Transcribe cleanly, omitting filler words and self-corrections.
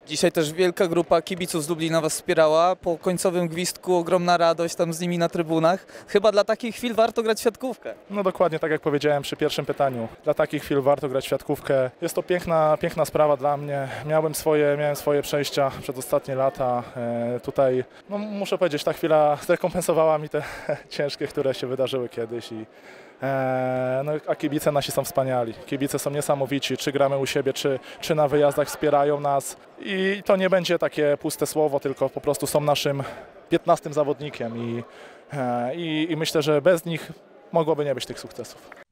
Dzisiaj też wielka grupa kibiców z Lublina Was wspierała. Po końcowym gwizdku ogromna radość tam z nimi na trybunach. Chyba dla takich chwil warto grać w siatkówkę. No dokładnie tak jak powiedziałem przy pierwszym pytaniu. Dla takich chwil warto grać w siatkówkę. Jest to piękna sprawa dla mnie. Miałem swoje przejścia przez ostatnie lata. Tutaj, no muszę powiedzieć, ta chwila zrekompensowała mi te ciężkie, które się wydarzyły kiedyś. No, a kibice nasi są wspaniali. Kibice są niesamowici, czy gramy u siebie, czy na wyjazdach wspierają nas. I to nie będzie takie puste słowo, tylko po prostu są naszym 15 zawodnikiem i myślę, że bez nich mogłoby nie być tych sukcesów.